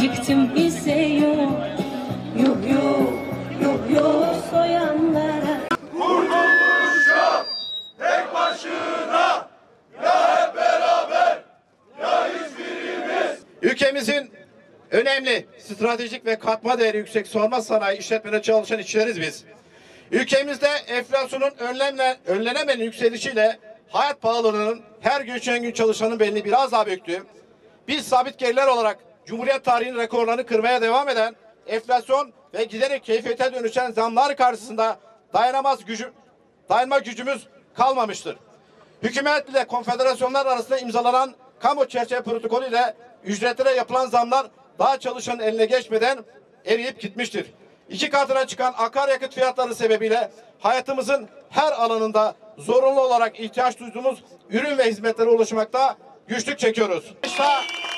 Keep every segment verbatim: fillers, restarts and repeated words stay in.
Acıktım ise yok, yok yok, yok yok soyanlara. Kurtuluş yok, tek başına, ya hep beraber, ya hiçbirimiz. Ülkemizin önemli, stratejik ve katma değeri yüksek savunma sanayi işletmelerinde çalışan işçileriz biz. Ülkemizde enflasyonun önlemle, önlenemeyen yükselişiyle hayat pahalılığının her geçen gün çalışanın belini biraz daha büktü. Biz sabit gelirler olarak Cumhuriyet tarihinin rekorlarını kırmaya devam eden enflasyon ve giderek keyfiyete dönüşen zamlar karşısında dayanamaz gücü, dayanma gücümüz kalmamıştır. Hükümet ile konfederasyonlar arasında imzalanan kamu çerçeve protokolü ile ücretlere yapılan zamlar daha çalışanın eline geçmeden eriyip gitmiştir. İki katına çıkan akaryakıt fiyatları sebebiyle hayatımızın her alanında zorunlu olarak ihtiyaç duyduğumuz ürün ve hizmetlere ulaşmakta güçlük çekiyoruz. Başta,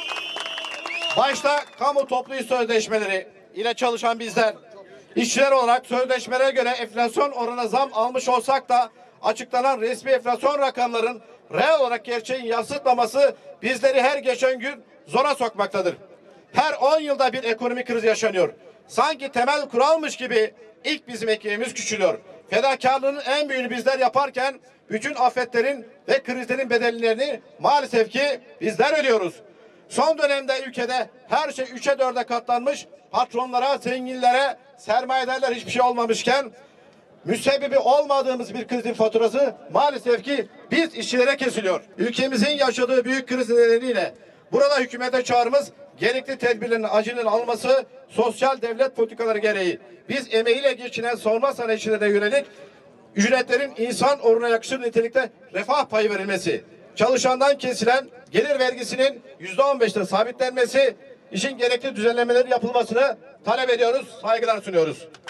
başta kamu toplu iş sözleşmeleri ile çalışan bizler, işçiler olarak sözleşmelere göre enflasyon oranına zam almış olsak da açıklanan resmi enflasyon rakamların reel olarak gerçeğin yansıtmaması bizleri her geçen gün zora sokmaktadır. Her on yılda bir ekonomik kriz yaşanıyor. Sanki temel kuralmış gibi ilk bizim ekmeğimiz küçülüyor. Fedakarlığın en büyüğünü bizler yaparken bütün afetlerin ve krizlerin bedellerini maalesef ki bizler ödüyoruz. Son dönemde ülkede her şey üçe dörde katlanmış, patronlara, zenginlere, sermayedarlar hiçbir şey olmamışken müsebbibi olmadığımız bir krizin faturası maalesef ki biz işçilere kesiliyor. Ülkemizin yaşadığı büyük kriz nedeniyle burada hükümete çağrımız gerekli tedbirlerin acilen alması, sosyal devlet politikaları gereği biz emeğiyle geçinen savunma sanayi işçilerine yönelik ücretlerin insan onuruna yakışır nitelikte refah payı verilmesi, çalışandan kesilen gelir vergisinin yüzde on beşte sabitlenmesi, işin gerekli düzenlemeleri yapılmasını talep ediyoruz, saygılar sunuyoruz.